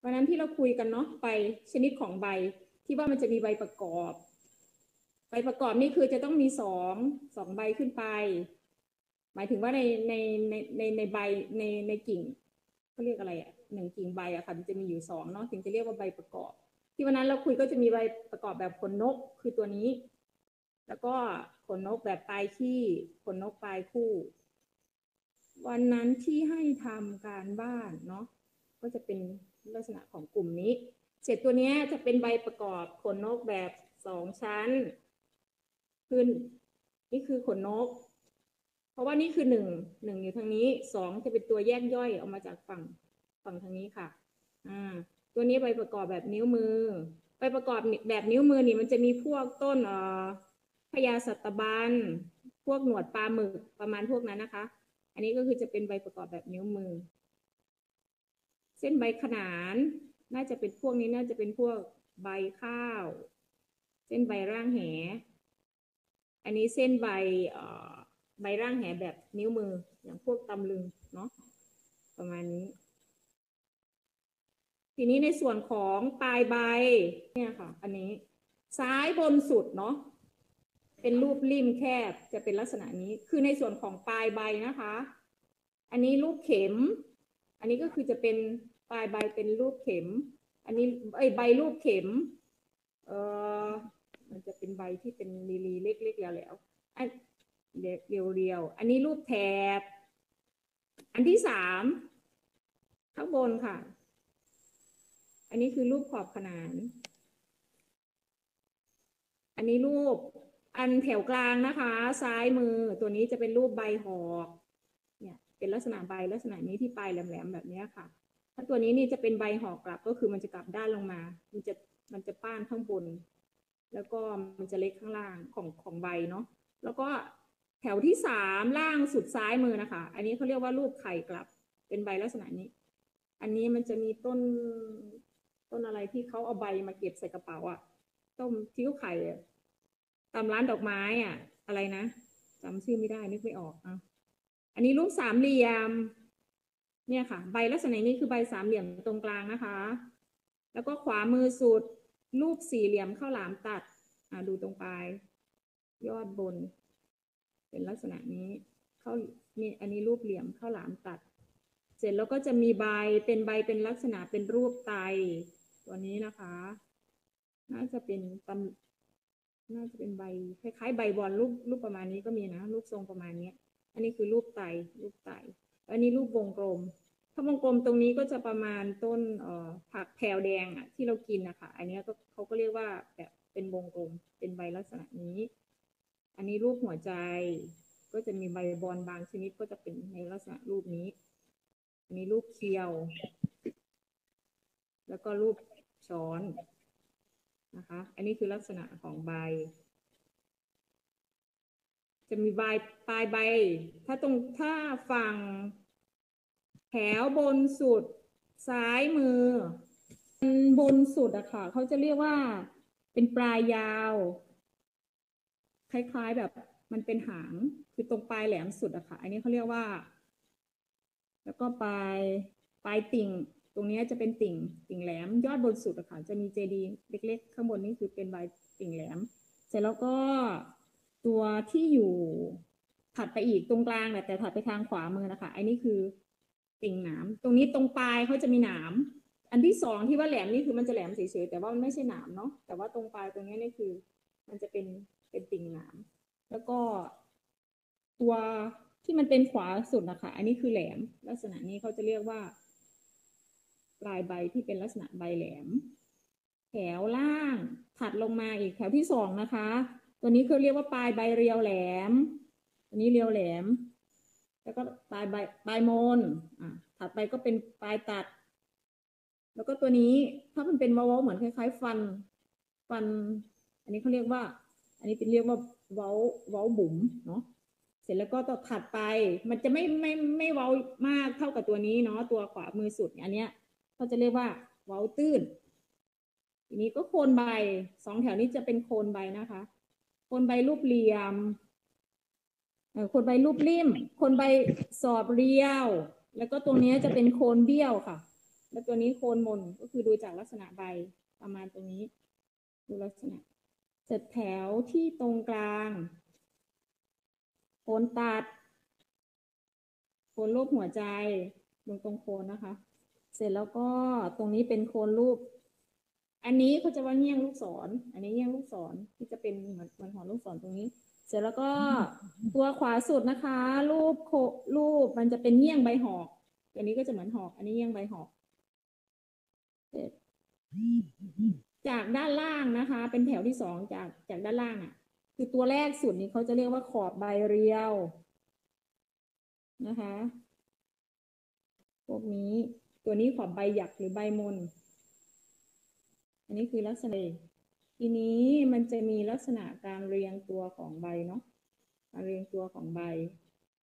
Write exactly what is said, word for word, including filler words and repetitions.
วันนั้นที่เราคุยกันเนาะใบชนิดของใบที่ว่ามันจะมีใบประกอบใบประกอบนี่คือจะต้องมีสองสองใบขึ้นไปหมายถึงว่าในในในในในใบในในกิ่งเขาเรียกอะไรอ่ะหนึ่งกิ่งใบอะค่ะมันจะมีอยู่สองเนาะถึงจะเรียกว่าใบประกอบที่วันนั้นเราคุยก็จะมีใบประกอบแบบขนนกคือตัวนี้แล้วก็ขนนกแบบปลายขี้ขนนกปลายคู่วันนั้นที่ให้ทำการบ้านเนาะก็จะเป็นลักษณะของกลุ่มนี้เสร็จตัวนี้จะเป็นใบประกอบขนนกแบบสองชั้นคือนี่คือขนนกเพราะว่านี่คือหนึ่งหนึ่งอยู่ทางนี้สองจะเป็นตัวแยกย่อยออกมาจากฝั่งฝั่งทางนี้ค่ะอ่าตัวนี้ใบประกอบแบบนิ้วมือใบประกอบแบบนิ้วมือนี่มันจะมีพวกต้นเอ่อพญาสัตบันพวกหนวดปลาหมึกประมาณพวกนั้นนะคะอันนี้ก็คือจะเป็นใบประกอบแบบนิ้วมือเส้นใบขนานน่าจะเป็นพวกนี้น่าจะเป็นพวกใบข้าวเส้นใบร่างแหอันนี้เส้นใบเอ่อใบร่างแหแบบนิ้วมืออย่างพวกตำลึงเนาะประมาณนี้ทีนี้ในส่วนของปลายใบเนี่ยค่ะอันนี้ซ้ายบนสุดเนาะเป็นรูปริมแคบจะเป็นลักษณะนี้คือในส่วนของปลายใบนะคะอันนี้รูปเข็มอันนี้ก็คือจะเป็นปลายใบเป็นรูปเข็มอันนี้ไอใบรูปเข็มเออมันจะเป็นใบที่เป็นลีลีเล็กๆแล้วแล้วอันเรียวๆอันนี้รูปแถบอันที่สามข้างบนค่ะอันนี้คือรูปขอบขนานอันนี้รูปอันแถวกลางนะคะซ้ายมือตัวนี้จะเป็นรูปใบหอกเนี่ยเป็นลักษณะใบลักษณะนี้ที่ปลายแหลมๆแบบนี้ค่ะถ้าตัวนี้นี่จะเป็นใบหอกกลับก็คือมันจะกลับด้านลงมามันจะมันจะป้านข้างบนแล้วก็มันจะเล็กข้างล่างของของใบเนาะแล้วก็แถวที่สามล่างสุดซ้ายมือนะคะอันนี้เขาเรียกว่ารูปไข่กลับเป็นใบลักษณะนี้อันนี้มันจะมีต้นต้นอะไรที่เขาเอาใบมาเก็บใส่กระเป๋าอะต้มทิ้วไข่ตามร้านดอกไม้อ่ะอะไรนะจำชื่อไม่ได้นึกไม่ออกอ่ะอันนี้รูปสามเหลี่ยมเนี่ยค่ะใบลักษณะนี้คือใบสามเหลี่ยมตรงกลางนะคะแล้วก็ขวามือสุดรูปสี่เหลี่ยมข้าวหลามตัดอ่าดูตรงปลายยอดบนเป็นลักษณะนี้เข้านี่อันนี้รูปเหลี่ยมข้าวหลามตัดเสร็จแล้วก็จะมีใบเป็นใบเป็นลักษณะเป็นรูปไตตัวนี้นะคะน่าจะเป็นตำน่าจะเป็นใบคล้ายๆใบบอลรูปรูปประมาณนี้ก็มีนะรูปทรงประมาณนี้อันนี้คือรูปไตรูปไตอันนี้รูปวงกลมถ้าวงกลมตรงนี้ก็จะประมาณต้นเอ่อผักแพรวแดงอ่ะที่เรากินนะคะอันนี้ก็เขาก็เรียกว่าแบบเป็นวงกลมเป็นใบลักษณะนี้อันนี้รูปหัวใจก็จะมีใบบอลบางชนิดก็จะเป็นในลักษณะรูปนี้อันนี้รูปเคียวแล้วก็รูปช้อนนะคะอันนี้คือลักษณะของใบจะมีใบปลายใบถ้าตรงถ้าฝั่งแถวบนสุดซ้ายมือบนสุดอะค่ะเขาจะเรียกว่าเป็นปลายยาวคล้ายๆแบบมันเป็นหางคือตรงปลายแหลมสุดอะค่ะอันนี้เขาเรียกว่าแล้วก็ปลายปลายติ่งตรงนี้จะเป็นติ่งติ่งแหลมยอดบนสุดอะค่ะจะมีเจดีย์เล็กๆข้างบนนี้คือเป็นใบติ่งแหลมเสร็จแล้วก็ตัวที่อยู่ถัดไปอีกตรงกลางแต่ถัดไปทางขวามือนะคะอันนี้คือติ่งหนามตรงนี้ตรงปลายเขาจะมีหนามอันที่สองที่ว่าแหลมนี่คือมันจะแหลมเฉยๆแต่ว่ามันไม่ใช่หนามเนาะแต่ว่าตรงปลายตรงนี้นี่คือมันจะเป็นเป็นติ่งหนามแล้วก็ตัวที่มันเป็นขวาสุดนะคะอันนี้คือแหลมลักษณะนี้เขาจะเรียกว่าปลายใบที่เป็นลักษณะใบแหลมแถวล่างถัดลงมาอีกแถวที่สองนะคะตัวนี้เขาเรียกว่าปลายใบเรียวแหลมตัวนี้เรียวแหลมแล้วก็ปลายใบปลายมนอ่ะถัดไปก็เป็นปลายตัดแล้วก็ตัวนี้ถ้ามันเป็นเว้าๆเหมือนคล้ายๆฟันฟันอันนี้เขาเรียกว่าอันนี้เป็นเรียกว่าเว้าเว้าบุ๋มเนาะเสร็จแล้วก็ต่อถัดไปมันจะไม่ไม่ไม่เว้ามากเท่ากับตัวนี้เนาะตัวขวามือสุดอันเนี้ยเขาจะเรียกว่าเว้าตื้นทีนี้ก็โคนใบสองแถวนี้จะเป็นโคนใบนะคะโคนใบรูปเหลี่ยมโคนใบรูปริมโคนใบสอบเรียวแล้วก็ตรงนี้จะเป็นโคนเบี้ยวค่ะแล้วตัวนี้โคนมนก็คือดูจากลักษณะใบประมาณตรงนี้ดูลักษณะเสร็จแถวที่ตรงกลางโคนตัดโคนรูปหัวใจลงตรงโคนนะคะเสร็จแล้วก็ตรงนี้เป็นโคนรูปอันนี้เขาจะว่าเงี้ยงลูกศร อันนี้เงี้ยงลูกศรที่จะเป็นเหมือนเหมือนหัวลูกศรตรงนี้ เสร็จแล้วก็ตัวขวาสุดนะคะ รูปโครูปมันจะเป็นเงี้ยงใบหอกตัวนี้ก็จะเหมือนหอกอันนี้เงี้ยงใบหอกเสร็จจากด้านล่างนะคะ เป็นแถวที่สองจากจากด้านล่างอ่ะ คือตัวแรกสุดนี้เขาจะเรียกว่าขอบใบเรียวนะคะพวกนี้ตัวนี้ขอบใบหยักหรือใบมนอันนี้คือลักษณะทีนี้มันจะมีลักษณะการเรียงตัวของใบเนาะการเรียงตัวของใบ